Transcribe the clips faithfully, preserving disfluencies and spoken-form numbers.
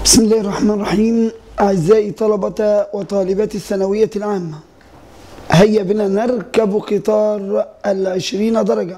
بسم الله الرحمن الرحيم. أعزائي طلبة وطالبات الثانوية العامة، هيا بنا نركب قطار العشرين درجة.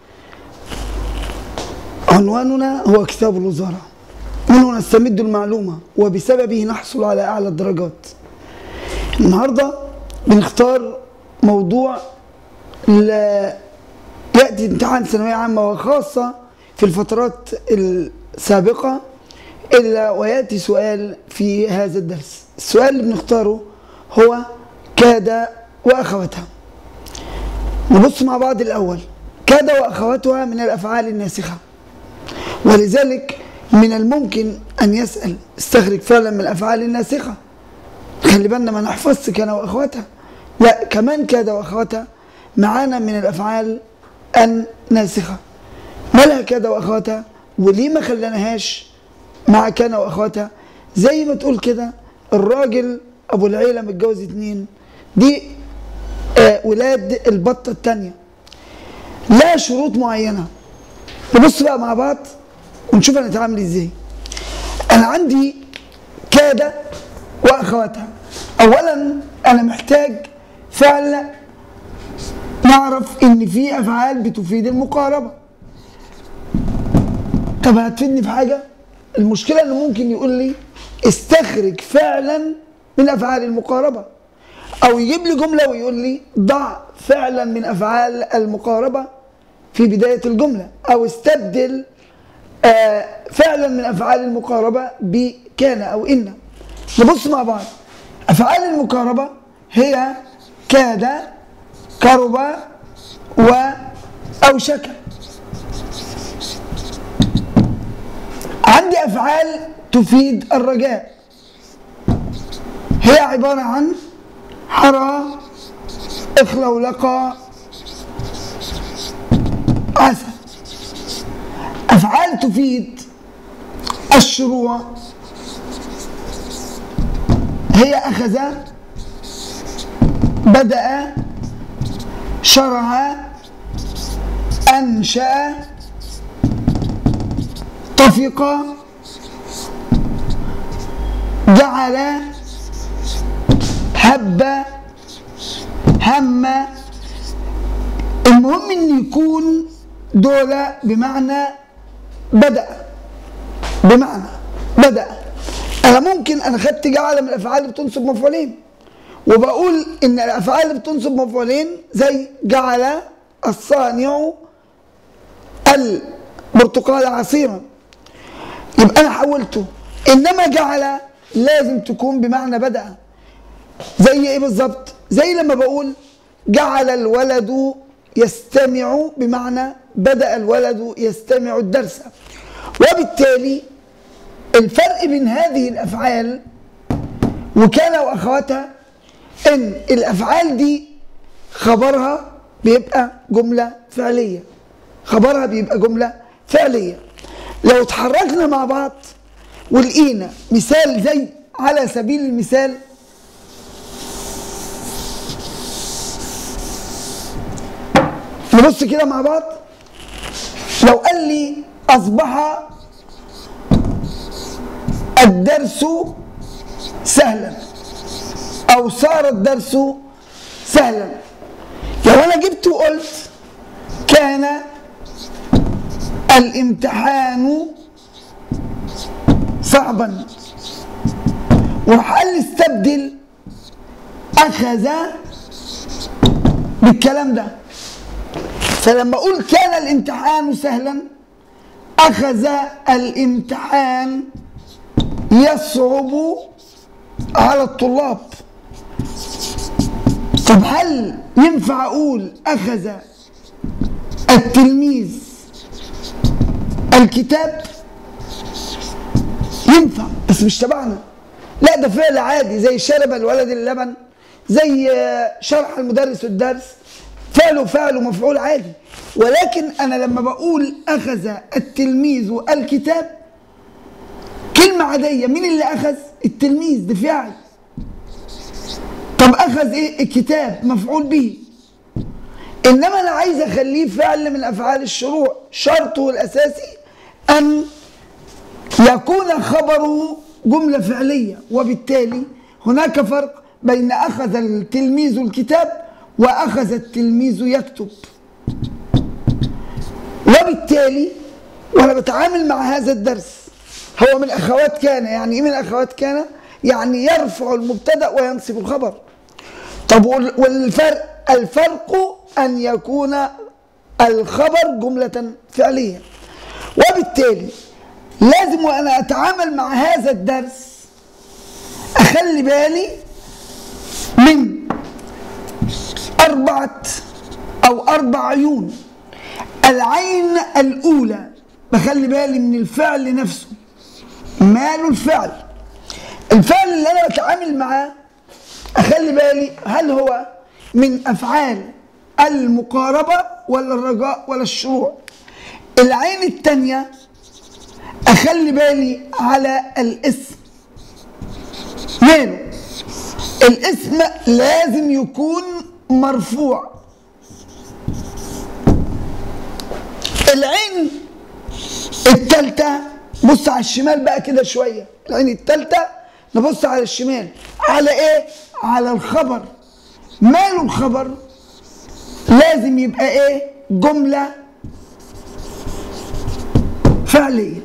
عنواننا هو كتاب الوزارة، منه نستمد المعلومة وبسببه نحصل على أعلى الدرجات. النهاردة بنختار موضوع لا يأتي امتحان ثانوية عامة وخاصة في الفترات السابقة إلا ويأتي سؤال في هذا الدرس. السؤال اللي بنختاره هو كاد وأخواتها. نبص مع بعض الأول. كاد وأخواتها من الأفعال الناسخة، ولذلك من الممكن أن يسأل استخرج فعلا من الأفعال الناسخة. خلي بالنا ما نحفظش كان وأخواتها، لا، كمان كاد وأخواتها معانا من الأفعال الناسخة. مالها كاد وأخواتها وليه ما خلناهاش مع كان واخواتها؟ زي ما تقول كده الراجل ابو العيله متجوز اتنين، دي آه ولاد البطه التانيه، لا شروط معينه. نبص بقى مع بعض ونشوف هنتعامل ازاي. انا عندي كاد واخواتها. اولا انا محتاج فعل نعرف ان في افعال بتفيد المقاربه. طب هتفيدني في حاجه؟ المشكلة انه ممكن يقول لي استخرج فعلا من افعال المقاربة، او يجيب لي جملة ويقول لي ضع فعلا من افعال المقاربة في بداية الجملة، او استبدل آه فعلا من افعال المقاربة بكان او ان. نبص مع بعض. افعال المقاربة هي كاد، قرب، واوشك. عندي أفعال تفيد الرجاء، هي عبارة عن حرى، اخلولقى، عسى. أفعال تفيد الشروع هي أخذ، بدأ، شرع، أنشأ، طفق، جعل، هب، هم. المهم ان يكون دول بمعنى بدأ، بمعنى بدأ. انا ممكن انا خدت جعل من الافعال اللي بتنصب مفعولين، وبقول ان الافعال اللي بتنصب مفعولين زي جعل الصانع البرتقال عصيرا، يبقى انا حولته. انما جعل لازم تكون بمعنى بدأ. زي ايه بالظبط؟ زي لما بقول جعل الولد يستمع، بمعنى بدأ الولد يستمع الدرس. وبالتالي الفرق بين هذه الافعال وكان واخواتها ان الافعال دي خبرها بيبقى جملة فعلية، خبرها بيبقى جملة فعلية. لو اتحركنا مع بعض ولقينا مثال زي على سبيل المثال نبص كده مع بعض. لو قال لي أصبح الدرس سهلا، أو صار الدرس سهلا، لو أنا جبت وقلت كان الامتحان صعبا، وراح قال لي استبدل اخذ بالكلام ده. فلما اقول كان الامتحان سهلا، اخذ الامتحان يصعب على الطلاب. طب هل ينفع اقول اخذ التلميذ الكتاب؟ ينفع بس مش تبعنا، لا ده فعل عادي زي شرب الولد اللبن، زي شرح المدرس الدرس، فعله فعله مفعول عادي. ولكن انا لما بقول اخذ التلميذ الكتاب كلمة عادية، مين اللي اخذ؟ التلميذ، ده فعل. طب اخذ ايه؟ الكتاب، مفعول به. انما انا عايز اخليه فعل من افعال الشروع، شرطه الاساسي ان يكون خبره جملة فعلية، وبالتالي هناك فرق بين أخذ التلميذ الكتاب وأخذ التلميذ يكتب. وبالتالي وأنا بتعامل مع هذا الدرس هو من أخوات كان. يعني إيه من أخوات كان؟ يعني يرفع المبتدأ وينصب الخبر. طب والفرق؟ الفرق أن يكون الخبر جملة فعلية. وبالتالي لازم وأنا أتعامل مع هذا الدرس أخلي بالي من أربعة أو أربع عيون. العين الأولى بخلي بالي من الفعل نفسه، ماله الفعل. الفعل اللي أنا بتعامل معاه أخلي بالي هل هو من أفعال المقاربة ولا الرجاء ولا الشروع. العين الثانية أخلي بالي على الاسم، ماله. الاسم لازم يكون مرفوع. العين الثالثة بص على الشمال بقى كده شوية. العين الثالثة نبص على الشمال على ايه؟ على الخبر. ماله الخبر؟ لازم يبقى ايه؟ جملة فعلية.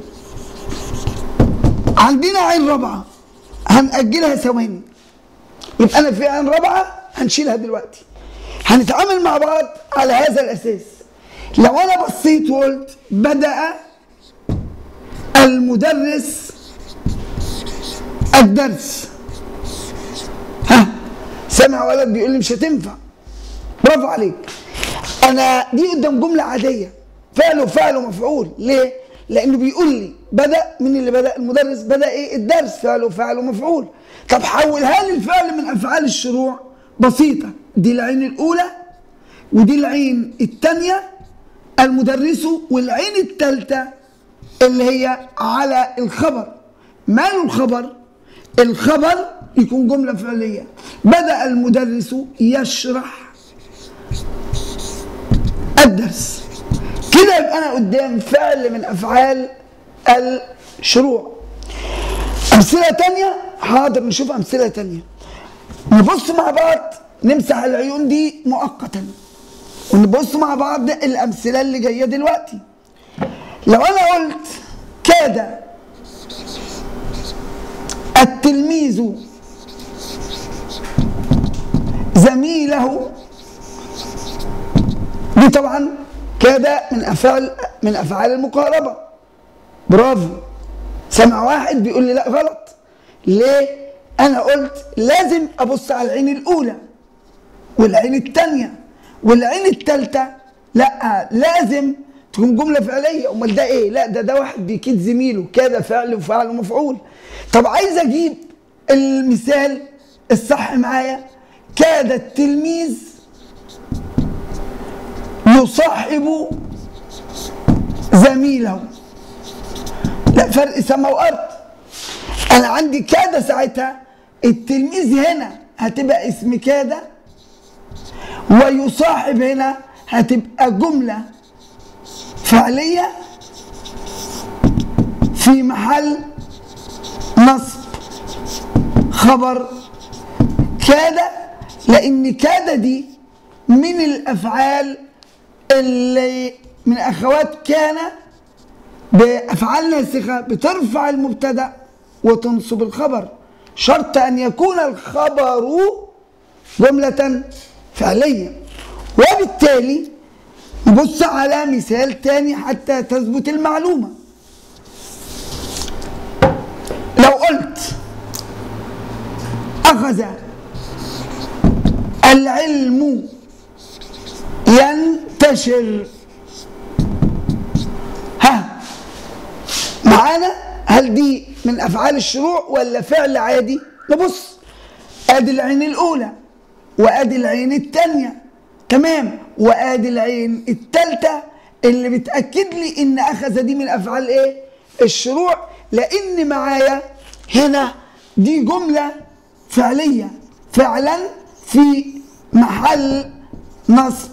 عندنا عين رابعة هنأجلها ثواني، يبقى أنا في عين رابعة هنشيلها دلوقتي. هنتعامل مع بعض على هذا الأساس. لو أنا بصيت وقلت بدأ المدرس الدرس، ها سامع ولد بيقول لي مش هتنفع، برافو عليك. أنا دي قدام جملة عادية، فعل وفعل ومفعول. ليه؟ لأنه بيقول لي بدأ. من اللي بدأ؟ المدرس. بدأ إيه؟ الدرس، فعل وفعل ومفعول. طب حولها لي الفعل من أفعال الشروع. بسيطة، دي العين الأولى ودي العين الثانية المدرس، والعين الثالثة اللي هي على الخبر. ماله الخبر؟ الخبر يكون جملة فعلية. بدأ المدرس يشرح الدرس. كده يبقى أنا قدام فعل من أفعال الشروع. أمثلة تانية، حاضر نشوف أمثلة تانية. نبص مع بعض، نمسح العيون دي مؤقتا ونبص مع بعض الأمثلة اللي جاية دلوقتي. لو أنا قلت كاد التلميذ زميله، دي طبعا كاد من أفعال من أفعال المقاربة. برافو. سمع واحد بيقول لي لا غلط. ليه؟ أنا قلت لازم أبص على العين الأولى والعين الثانية والعين الثالثة. لا، لازم تكون جملة فعلية. أمال ده إيه؟ لا، ده ده واحد بيكيد زميله. كاد فعل وفعل ومفعول. طب عايز أجيب المثال الصح معايا. كاد التلميذ يصاحب زميله. لا، فرق سما وأرض. أنا عندي كاد ساعتها التلميذ هنا هتبقى اسم كاد، ويصاحب هنا هتبقى جملة فعلية في محل نصب خبر كاد، لأن كاد دي من الأفعال اللي من أخوات كان بأفعال ناسخة بترفع المبتدأ وتنصب الخبر. شرط أن يكون الخبر جملة فعلية. وبالتالي نبص على مثال تاني حتى تثبت المعلومة. لو قلت أخذ العلم ينتشر، ها معانا؟ هل دي من أفعال الشروع ولا فعل عادي؟ نبص، ادي العين الأولى وادي العين الثانية، تمام، وادي العين الثالثة اللي بتأكد لي إن أخذ دي من أفعال إيه؟ الشروع، لأن معايا هنا دي جملة فعلية، فعلا في محل نصب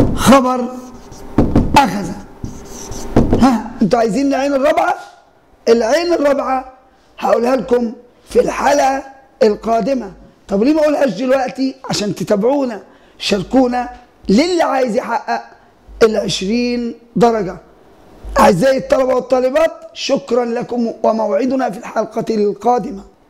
خبر أخذ. ها انتوا عايزين العين الرابعة؟ العين الرابعة هقولها لكم في الحلقة القادمة. طب ليه ما اقولهاش دلوقتي؟ عشان تتابعونا، شاركونا للي عايز يحقق العشرين درجة. أعزائي الطلبة والطالبات، شكرا لكم وموعدنا في الحلقة القادمة.